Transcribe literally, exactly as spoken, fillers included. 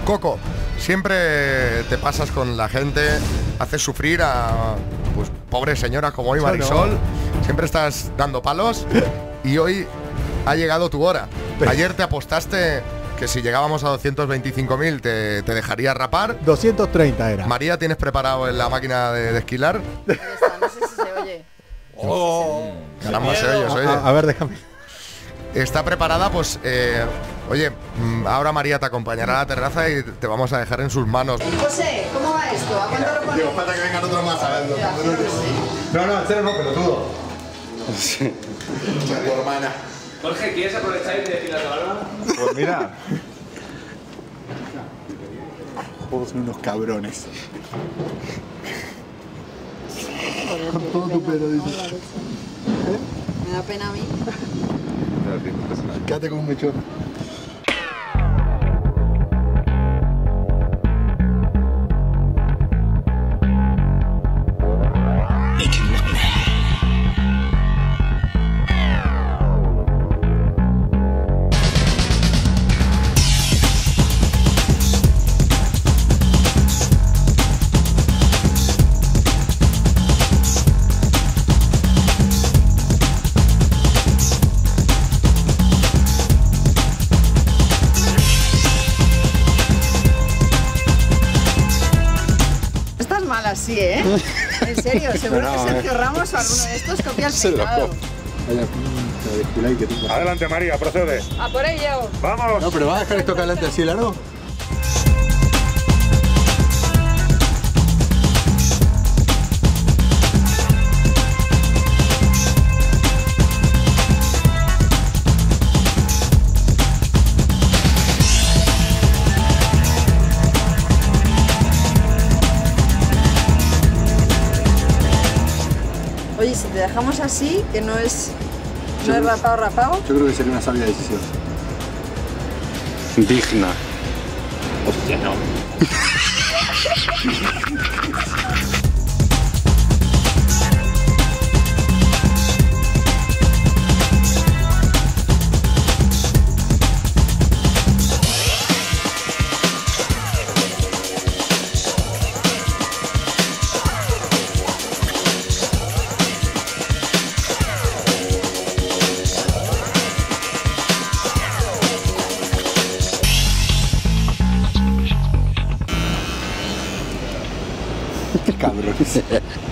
Coco, siempre te pasas con la gente, haces sufrir a pues pobres señoras como hoy, Marisol. Siempre estás dando palos y hoy ha llegado tu hora. Ayer te apostaste que si llegábamos a doscientos veinticinco mil te, te dejaría rapar. doscientos treinta era. María, ¿tienes preparado en la máquina de, de esquilar? Ahí está, no sé si se oye. Oh, caramba, se oye, se oye. A, a ver, déjame. Está preparada, pues, eh, oye, ahora María te acompañará a la terraza y te vamos a dejar en sus manos. José, ¿cómo va esto? ¿A cuánto lo ponemos? Digo, falta que vengan otros más a verlo. No, no, en serio no, pelotudo. Sí. Tu hermana. Jorge, ¿quieres aprovechar y decir la palabra? Pues mira. Todos son unos cabrones. Con todo tu pelo, dice. Me da pena a mí. Quédate con un mechón. Así, ¿eh? En serio, seguro no, que eh. Sergio Ramos o alguno de estos copia el peinado. Adelante, María, procede. A por ello. ¡Vamos! No, pero ¿vas a dejar esto caliente así, largo? Oye, si te dejamos así, que no es, no es rapado, rapado. Yo creo que sería una sabia decisión. Digna. Hostia, no. Cabrones.